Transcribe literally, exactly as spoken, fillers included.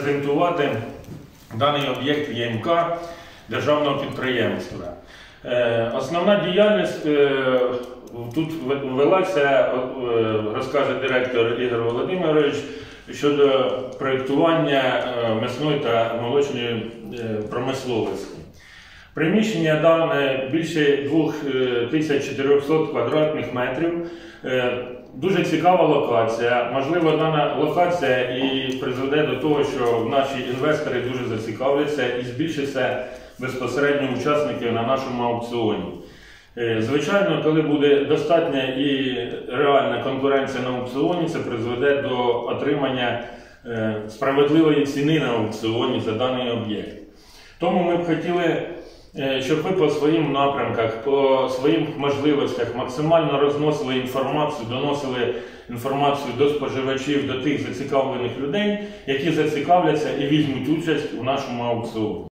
презентувати даний об'єкт Є Ем Ка державного підприємства. Основна діяльність тут велася, розкаже директор Ігор Володимирович, щодо проєктування м'ясної та молочної промисловості. Приміщення дане більше двох тисяч чотирьохсот квадратних метрів. Дуже цікава локація. Можливо, дана локація і призведе до того, що наші інвестори дуже зацікавляться і збільшиться безпосередньо учасників на нашому аукціоні. Звичайно, коли буде достатня і реальна конкуренція на аукціоні, це призведе до отримання справедливої ціни на аукціоні за даний об'єкт. Тому ми б хотіли, щоб ви по своїм напрямках, по своїм можливостях максимально розносили інформацію, доносили інформацію до споживачів, до тих зацікавлених людей, які зацікавляться і візьмуть участь у нашому аукціоні.